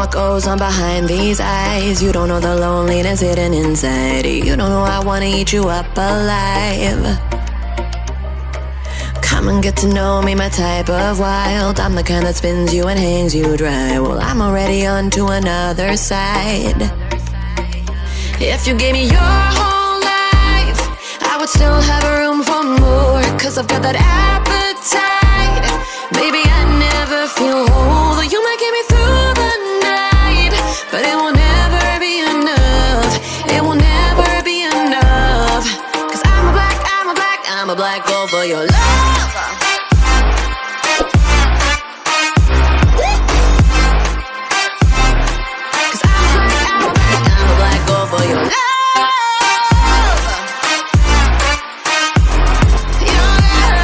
what goes on behind these eyes. You don't know the loneliness hidden inside. You don't know I wanna eat you up alive. Come and get to know me, my type of wild. I'm the kind that spins you and hangs you dry. Well, I'm already on to another side. If you gave me your whole life, I would still have room for more, 'cause I've got that appetite. Baby, I never feel whole. You might get me through the night, but it will never be enough. It will never be enough. 'Cause I'm a black gold for your love. For your love, your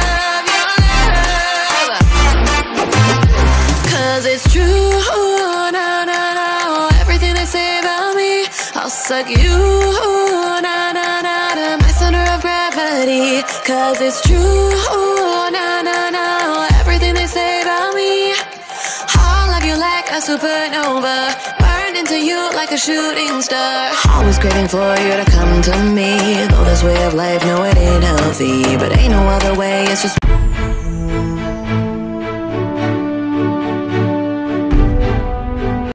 love. 'Cause it's true, no, no, no. Everything they say about me, I'll suck you, no, no, no, to my center of gravity. 'Cause it's true, no, no, no. Everything they say about me, I'll love you like a supernova, into you like a shooting star. Always craving for you to come to me. Though this way of life, no, it ain't healthy, but ain't no other way, it's just